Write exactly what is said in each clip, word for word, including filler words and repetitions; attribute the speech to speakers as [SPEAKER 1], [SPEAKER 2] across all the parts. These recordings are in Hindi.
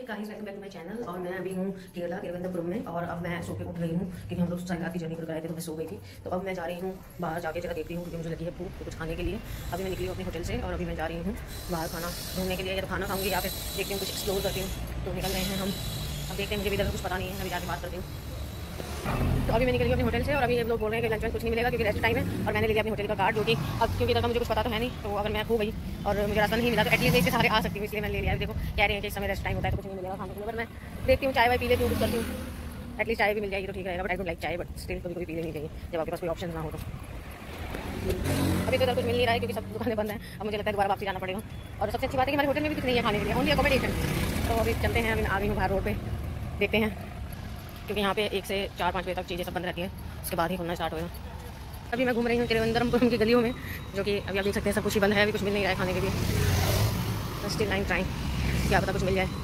[SPEAKER 1] Guys welcome back to my channel. और मैं अभी हूँ केरला तिरुवनंतपुरम में और अब मैं सो के उठ रही हूँ क्योंकि हम लोग सारी रात की जर्नी कर गए थे तो मैं सो गई थी। तो अब मैं जा रही हूँ बाहर जाके जगह देख रही हूँ क्योंकि मुझे लगी है भूख तो कुछ खाने के लिए। अभी मैं निकली हूँ अपने होटल से और अभी मैं जा रही हूँ बाहर खाना ढूंढने के लिए, या तो खाना खाऊंगी या फिर देखती हूँ कुछ एक्सप्लोर करती हूँ। तो निकल रहे हैं हम, अब देखते हैं, मुझे भी इधर कुछ पता नहीं है, अभी जाके बात करती हूँ। तो अभी मैं निकली अपने होटल से और अभी ये लोग बोल रहे हैं कि लंच में कुछ नहीं मिलेगा क्योंकि रेस्ट टाइम है। और मैंने ले लिया अपने होटल का कार्ड, जो कि अब क्योंकि इधर का मुझे कुछ पता तो है नहीं, तो अगर मैं खो गई और मुझे रास्ता नहीं मिला तो एटलीस्ट इसके सहारे आ सकती हूँ, इसलिए मैंने ले लिया। देखो कह रहे हैं कि इस समय रेस्ट टाइम होता है तो कुछ नहीं मिलेगा खाने को, पर मैं देखती हूँ चाय वाय पी लेती हूँ, कुछ करती हूँ, एटलीस्ट चाय भी मिल जाएगी तो ठीक रहेगा। But I don't like chai, but still कभी कभी पी लेनी चाहिए जब आपके पास कोई ऑप्शन ना हो तो। अभी तो इधर कुछ मिल नहीं रहा है क्योंकि सब दुकानें बंद हैं, अब मुझे लगता है दोबारा वापसी जाना पड़ेगा। और सबसे अच्छी बात है कि हमारे होटल में भी कुछ नहीं है खाने के लिए, ओनली अकोमोडेशन। तो अभी चलते हैं, अभी आ गई हूँ बाहर रोड पे, देखते हैं क्योंकि यहाँ पे एक से चार पाँच बजे तक चीज़ें सब बंद रहती हैं, उसके बाद ही खुलना स्टार्ट होगा। अभी मैं घूम रही हूँ तिरुवनंतपुरम की गलियों में, जो कि अभी आप देख सकते हैं सब कुछ ही बंद है, अभी कुछ मिल नहीं रहा है खाने के लिए। स्टिल आई एम ट्राइंग, क्या पता कुछ मिल जाए।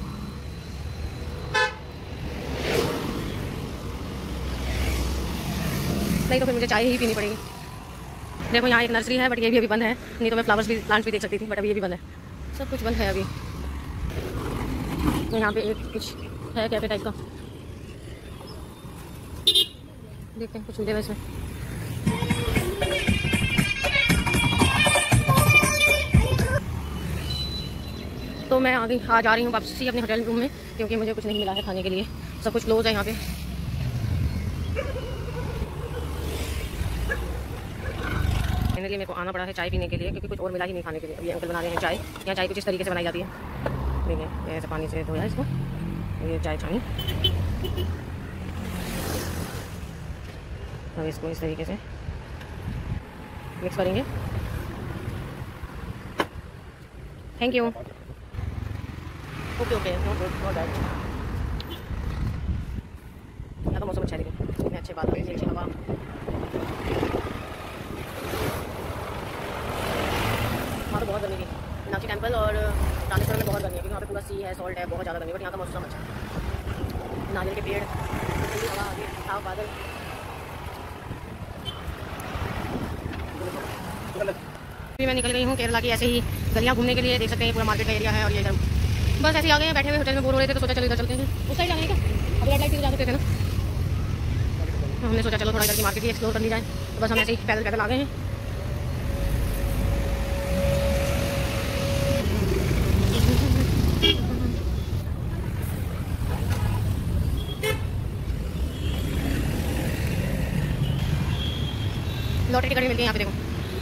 [SPEAKER 1] नहीं तो फिर मुझे चाय ही पीनी पड़ेगी। देखो यहाँ एक नर्सरी है बट ये भी अभी बंद है, नहीं तो मैं फ्लावर्स भी प्लांट्स भी देख सकती थी, बट अभी ये भी बंद है, सब कुछ बंद है अभी। तो यहाँ पे एक कुछ है कैफे टाइप का, देखते हैं कुछ मिलेगा इसमें। तो मैं आगे आ जा रही हूँ वापसी अपने होटल रूम में क्योंकि मुझे कुछ नहीं मिला है खाने के लिए, सब कुछ क्लोज है यहाँ पे। फाइनली मेरे को आना पड़ा है चाय पीने के लिए क्योंकि कुछ और मिला ही नहीं खाने के लिए। अभी अंकल बना रहे हैं चाय, यहाँ चाय कुछ इस तरीके से बनाई जाती है, देखिए ऐसे पानी से धोया इसको, ये चाय छानी, अब इसको इस तरीके से मिक्स करेंगे। Thank you. Okay okay, no good no bad. यहाँ तो मौसम अच्छा है, देखो कितने अच्छे बात है, अच्छी हवा। वहाँ तो बहुत गर्मी थी, मीनाक्षी टेम्पल और रामेश्वरम में बहुत गर्मी है क्योंकि वहाँ पे पूरा सी है, सॉल्ट है, बहुत ज़्यादा गर्मी। बट यहाँ का मौसम अच्छा है, नारियल के पेड़, ठंडी हवा, आगे साफ बादल। अभी मैं निकल गई हूँ केरला की ऐसे ही गलियाँ घूमने के लिए, देख सकते हैं पूरा मार्केट का एरिया है। और ये इधर बस ऐसे ही आ गए हैं, बैठे हुए होटल में बोर हो रहे थे तो सोचा चलो इधर चलते हैं। उस साइड जाने का अभी रेड लाइट से जा सकते थे ना, हमने सोचा चलो थोड़ा इधर की मार्केट ही एक्सप्लोर कर ली जाए। तो बस हम ऐसे ही पैदल पैदल आ गए हैं। लॉटरी टिकट भी मिलती है यहाँ पे, देखो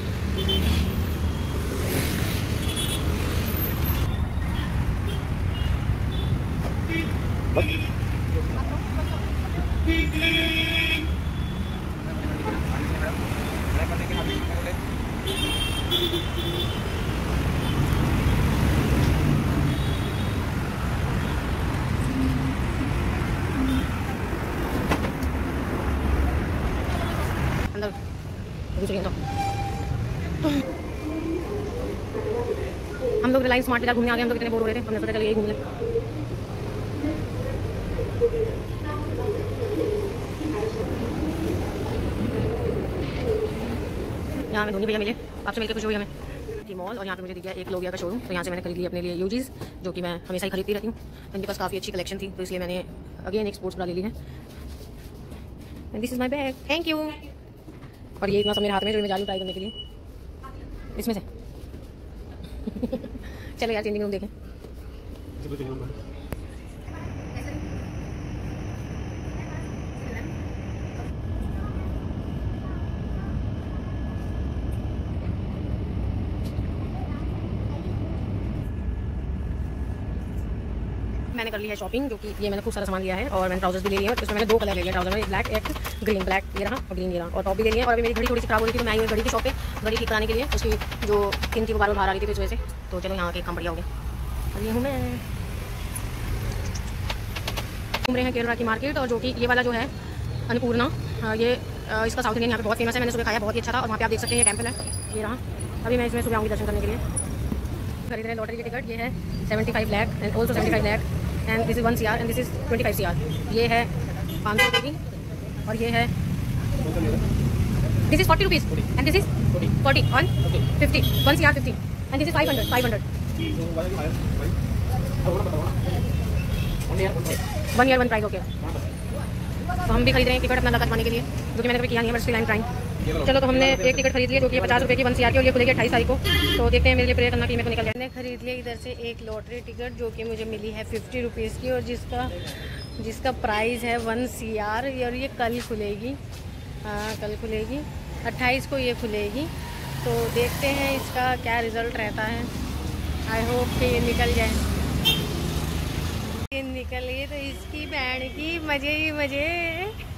[SPEAKER 1] अंदर दूसरी तो हम लोग रिलायंस स्मार्ट बाजार घूमने आ गए। हम लोग इतने बोर हो रहे थे, हमने सोचा चलो यही घूम लें। यहाँ हमें धोनी भैया मिले, आपसे मिलकर खुश हुई हमें की मॉल। और यहाँ पे मुझे दिख गया एक लोगिया का शोरूम, तो यहाँ से मैंने खरीद लिया अपने लिए यूजीज, जो कि मैं हमेशा ही खरीदती रहती हूँ। इनके पास काफ़ी अच्छी कलेक्शन थी तो इसलिए मैंने अगेन एक स्पोर्ट्स ब्रा ले ली है। And this is my bag, thank you. और ये इतना सब मेरे हाथ में जो मैं जा रही हूँ ट्राई करने के लिए इसमें से चलो यार चेंजिंग रूम देखें। मैंने कर ली है शॉपिंग, जो कि ये मैंने खूब सारा सामान लिया है और मैंने ट्राउजर्स भी ले लिया है। इसमें मैंने दो कलर ले लिया ट्राउजर में, ब्लैक एक ग्रीन, ब्लैक ये रहा और ग्रीन ये रहा, और टॉप भी ले लिया। और अभी मेरी घड़ी थोड़ी सी खराब हो रही थी तो मैं आई हूँ घड़ी की शॉप पे घड़ी ठीक कराने के लिए, उसकी जो पिन थी वो बार बार बाहर आ रही थी तो इस वजह से। तो चलो यहाँ के काम बढ़िया हो गया। और ये हूँ मैं, घूम रहे हैं केरला की मार्केट। और जो कि ये वाला जो है अन्नपूर्णा, ये इसका साउथ इंडियन यहाँ पे बहुत फेमस है, मैंने सुबह खाया, बहुत ही अच्छा था। और वहाँ पे आप देख सकते हैं ये टेम्पल है, ये रहा। अभी मैं इसमें सुबह आऊँगी दर्शन करने के लिए। खरीद रहे हैं लॉटरी की टिकट, ये है seventy five lakh and also seventy five lakh and this is one C R and this is twenty five C R. ये है पाँच सौ रुपये की और ये है this is forty rupees and this is forty one fifty one C R fifty and this is five hundred five hundred one year one price okay. तो हम भी खरीद रहे हैं टिकट अपना लगा पाने के लिए, जो कि मैंने कभी किया नहीं है, बट लाइन ट्राइंग। चलो तो हमने एक टिकट खरीद लिया जो कि पचास रुपये की वन सी आर की, और ये खुलेगी अट्ठाईस तारीख को। तो देखते हैं, मेरे लिए प्रेयर करना कि मेरे को निकल जाए। मैंने खरीद लिया इधर से एक लॉटरी टिकट जो कि मुझे मिली है फिफ्टी रुपीज़ की, और जिसका जिसका प्राइस है वन सी आर, और ये कल खुलेगी। हाँ कल खुलेगी, अट्ठाईस को ये खुलेगी। तो देखते हैं इसका क्या रिज़ल्ट रहता है। आई होप कि ये निकल जाए। ये निकल गई तो इसकी बैंड की मज़े ही मज़े।